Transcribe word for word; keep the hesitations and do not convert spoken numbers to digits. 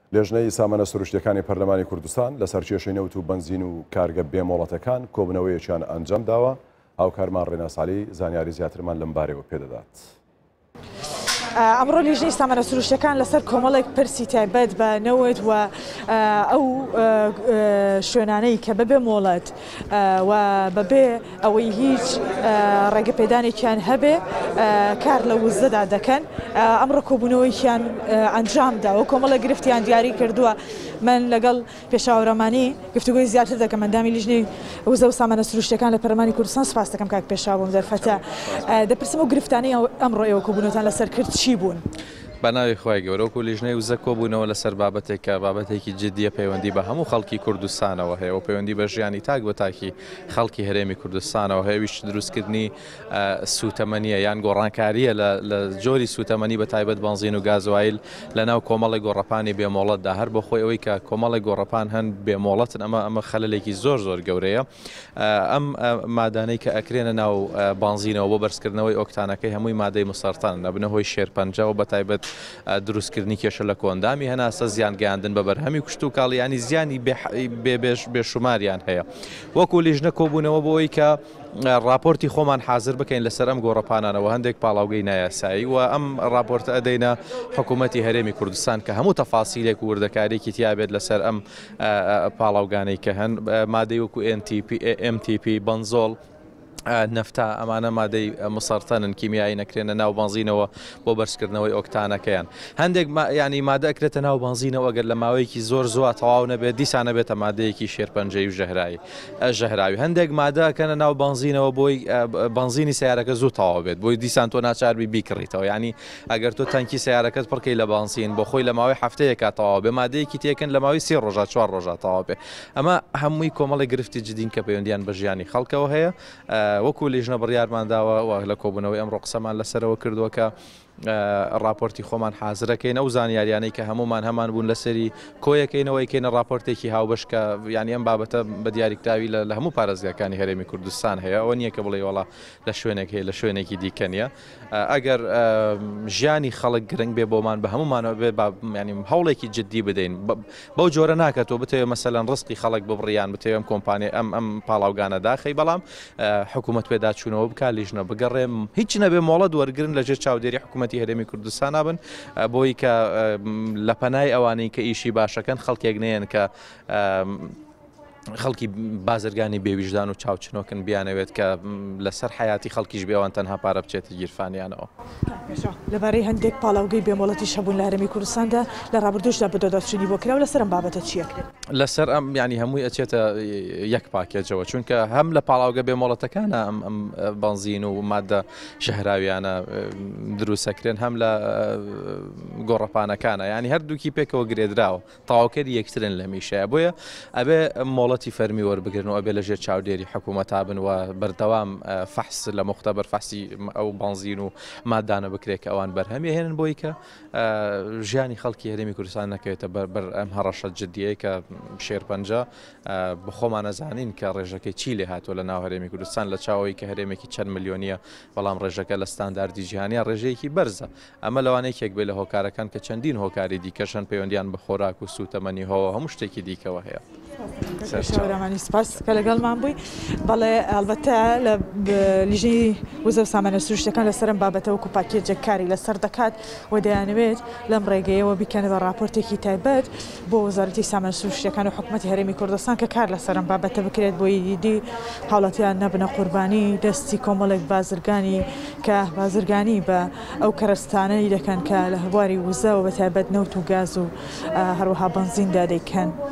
لێژنەی سامانە سروشتیەکانی پەرلەمانی کوردستان لەسەر کێشەی نەوت و بنزین و کارگە بێمۆڵەتەکان کۆبنەوەیەکیان ئەنجام داوە. هاوکارمان ڕێناس عەلی زانیاری زیاترمان لەم بارەوە پێدەدات. ئەمڕۆ لیژنەی سامانە سروشتیەکان لەسەر کۆمەڵێک پرسی تایبەت بە نەوت و ئەو شوێنانەی کە بەبێ مۆڵەت و بەبێ ئەوەی هیچ ڕێگەپێدانێکیان هەبێ کار لە وزەدا دەکەن ئەمڕۆ کۆبوونەوەیان ئەنجامدا و کۆمەڵە گرفتیان دیاری کردووە. من لەگەڵ پێشاوەڕەمانی گفتوگوی زیاتر دەکەم. ئەندامی لیژنەی وزە و سامانە سروشتیەکان لە پەرلەمانی کوردستان سپاس دەکەم کاک پێشاوم دەرفەتە. دەپرسم و گرفتانەی ئەمڕۆ ئێوە کۆبوونەوەتان لەسەر کرد چی بوون؟ بەناوی خۆی گەورە و لیژنەی وزە کۆبوونەوە لەسەر بابەتێکە بابەتێکی جددیە پەیوەندی بە هەموو خەڵکی کوردستانەوە هەیە و پەیوەندی بە ژیانی تاک بە تاکی خەڵکی هەرێمی کوردستانەوە هەیەویش دروستکردنی سوتەمەنیە یان گۆڕانکاریە لە جۆری سوتەمەنی بە تایبەت بنزین و گازوایل لەناو کۆمەڵی گۆڕەپانی بێمۆڵەتدا هەر بۆ خۆی ئەوەی کە کۆمەڵی گۆڕەپان هەن بێمۆڵەتن ئەمە ئەمە خەلەلێکی زۆر زۆر گەورەیە. ئەم مادانەی کە ئەکرێنە ناو بنزینەوە بۆ بەرزکردنەوەی ئۆکتانەکەی هەمووی مادەی مسەرتان نەبنە هۆی شێرپەنجە و بە تایبەت دروستکردنی کێشە لە کۆندامی هەناسە زیان گەیاندن بە بەرهەمی کوشت و کاڵیانی زیانی بێشماریان هەیە. وەکو لیژنە کۆبوونەوە بۆەوەی کە راپۆرتی خۆمان حاضر بکەین لەسەر ئەم گۆڕەپانانەوە هەندێک پاڵاوگەی نایاسایی و ئەم راپۆرتە ئەدەینە حکوومەتی هەرێمی کوردستان کە هەموو تەفاسیلێک و وردەکارێکی تیابێت لەسەر ئەم پاڵاوگانەی کە هەن مادەی وەکو ئێم تی پی بنزۆڵ نەفتا ئەمانە مادەی مسەرتەنن کیمیایی نەکرێنە ناو بنزینەوە بۆ بەرزکردنەوەی ئۆکتانەکەیان. هەندێک ینی مادە ئەکرێتە ناو بنزینەوە ئەگەر لە ماوەیەکی زۆر زووە تەواو نەبێت دیسانە بێتە مادەیەکی شێرپەنجەی و ژەهرایی ژەهراوی. هەندێک مادە ئەکەنە ناو بنزینەوە بۆی بنزینی سیارەکە زوو تەواو بێت بۆی دیسان تۆ ناچاربی بیکڕیتەوە. ینی ئەگەر تۆ تەنکی سیارەکەت پڕکەی لە بنزین بۆ خۆی لە ماوەی هەفتەیەکە تەواو بێ مادەیەکی تێکن لە ماوەی سێ ڕۆژە چوار ڕۆژە تەواو بێ. ئەمە هەمووی کۆمەڵی گرفتی جدین کە پەیوەندیان بە ژیانی خەڵکەوە هەیە. وەکو لیژنە بڕیارمانداوە لە کۆبوونەوەی ئەمڕۆ قسەمان لەسەرەوە کردووە کە راپۆرتی خۆمان حازرەکەین ئەو زانیاریانەی کە هەمومان هەمان بوون لەسەری کۆیەکەینەوەی کەینە راپۆرتێکی هاوبەش کە ینی ئەم بابەتە بە دیاریکراوی لە هەموو پارێزگاکانی هەرێمی کوردستان هەیە. ئەوە نییە کە بڵێ وڵا لە شوێنێک هەیە لە شوێنێکی دیکە نیە. ئەگەر ژیانی خەڵک گرنگ بێ بۆمان بە هەمومانەوە بێ ینی هەوڵێکی جددی بدەین بەو جۆرە ناکەتەوە بتەوێ مەسەلەن ڕسقی خەڵک ببڕیان بتەوێ ئەم کۆمپانیای ئەم ئەم پاڵاوگانە داخەی بەڵام حکوومەت پێداچوونەوە بکات لیژنە بگەڕێم هیچ نەبێ مۆڵەت وەرگرن لەژێر چاودێری حکوومەتی هەرێمی کوردستان نابن بۆی کە لە پەنای ئەوانەی کە ئیشی باشەکەن خەڵکێک نێن کە خەڵکی بازرگانی بێویژدان و چاوچنۆکن بیانەوێت کە لەسەر حیاتی خەڵکیش بێوان تەنها پارە بچێتە گیرفانیانەوە. لەبارەی هەندێک پاڵاوگەی بێمۆڵەتی شەبوون لە هەرێمی کوردستاندا لە ڕابردوشدا بەدۆداچوونی بۆ کراوە لەسەر ئەم بابەتە چیەکرێت؟ لەسەر ئەم ینی هەمووی ئەچێتە یەک پاکێجەوە چونکە هەم لە پاڵاوگە بێمۆڵەتەکانە ئەم ئەم بنزین و مادە ژەهراویانە دروستەکرێن هەم لە گۆڕەپانەکانە ینی هەردووکی پێکەوە گرێدراوە تەواوکەری یەکترن لە میشەیە بۆیە ئەبێ مۆڵەتی فەرمی وەربگرن و ئەبێ لەژێر چاودێری حکوومەتا بن و بەردەوام فەحس لە مختبەر فەحسی ئەو بنزین و مادانە بکرێت کە ئەوان بەرهەمی هێنن بۆی کە ژیانی خەڵکی هەرێمی کوردستان نەکەوێتە بەر ئەم هەڕەشە جددیە کە شێرپەنجە بخۆمان نەزانین کە ڕێژەکەی چی لێ هاتووە لە ناو هەرێمی کوردستان لە چاوەی کە هەرێمێکی چەند ملیۆنیە بەڵام ڕێژەکە لە ستانداردی جیهانیان ڕێژەیەکی بەرزە. ئەمە لەوانەیەکێک بێ لە هۆکارەکان کە چەندین هۆکاری دیکەشن پەیوەندیان بە خۆراک و سوتەمەنی هەوە هەموو شتێکی دیکەوە هەیە. شاورەمانی سپاس کە لەگەڵمان بووی. بەڵێ ئەلبەتە لە لیژنەی وزە و سامانە سروشتیەکان لەسەر ئەم بابەتە وەکو پاکێجێک کاری لەسەر دەکات و دەیانەوێت لەم ڕێگەیەوە بیکەنە بە راپۆرتێکی تایبەت بۆ وەزارەتی سامانە سروشتیەکان و حکوومەتی هەرێمی کوردستان کە کار لەسەر ئەم بابەتە بکرێت بۆی دیدی هاوڵاتیان نەبنە قوربانی دەستی کۆمەڵێک بازرگانی کە بازرگانی بە ئەو کەرەستانەی دەکەن کە لە هەبواری وزە و بە تایبەت نەوت و گاز و هەروەها بنزیندا دەیکەن.